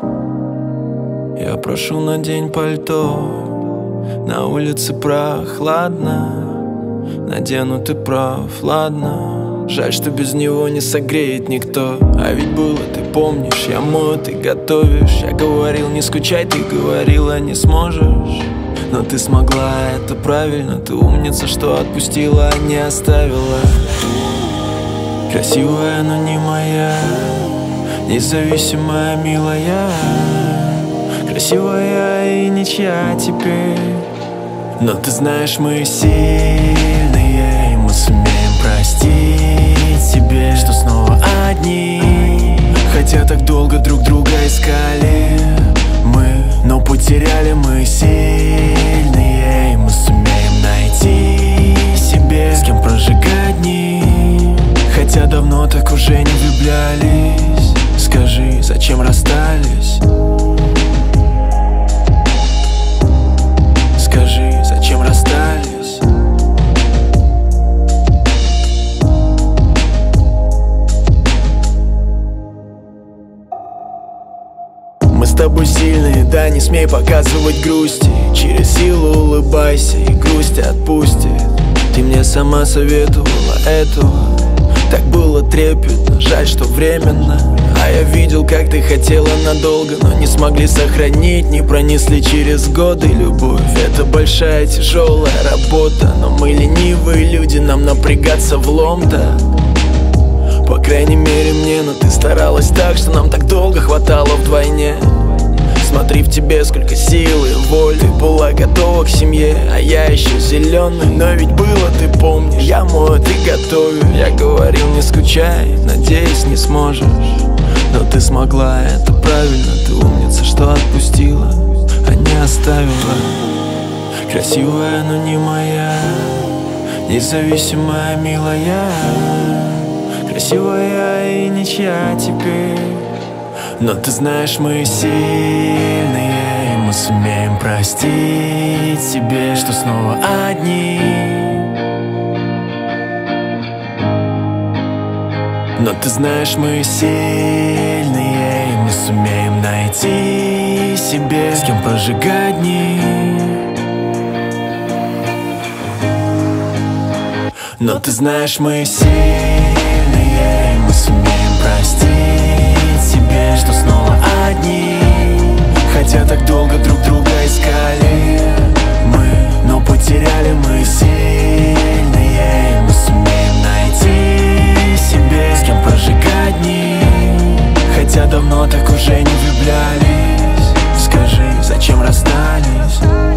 Я прошу, надень пальто, на улице прохладно. Надену, ты прав, ладно. Жаль, что без него не согреет никто. А ведь было, ты помнишь, я мою, ты готовишь. Я говорил, не скучай, ты говорила, не сможешь. Но ты смогла, это правильно. Ты умница, что отпустила, а не оставила. Красивая, но не моя, независимая, милая. Красивая и ничья теперь. Но ты знаешь, мы сильные, и мы сумеем простить себе, что снова одни. Хотя так долго друг друга искали мы, но потеряли. Мы сильные, и мы сумеем найти себе, с кем прожигать дни. Хотя давно так уже не влюблялись. Скажи, зачем расстались? Скажи, зачем расстались? Мы с тобой сильные, да, не смей показывать грусти. Через силу улыбайся, и грусть отпустит. Ты мне сама советовала этого. Так было трепетно, жаль, что временно. А я видел, как ты хотела надолго, но не смогли сохранить, не пронесли через годы. Любовь — это большая тяжелая работа, но мы ленивые люди, нам напрягаться влом-то. По крайней мере мне, но ты старалась так, что нам так долго хватало вдвойне. Смотри, в тебе сколько силы и воли. Ты была готова к семье, а я еще зеленый. Но ведь было, ты помнишь, я мою, ты готовишь. Я говорил, не скучай, надеюсь, не сможешь. Но ты смогла, это правильно. Ты умница, что отпустила, а не оставила. Красивая, но не моя, независимая, милая. Красивая и ничья теперь. Но ты знаешь, мы сильные, и мы сумеем простить себе, что снова одни. Но ты знаешь, мы сильные, и мы сумеем найти себе, с кем прожигать дни. Но ты знаешь, мы сильные, и мы сумеем простить себе, что снова одни. Хотя так долго друг друга искали мы, но потеряли. Мы сильные, и мы сумеем найти себе, с кем прожигать дни. Хотя давно так уже не влюблялись. Скажи, зачем расстались?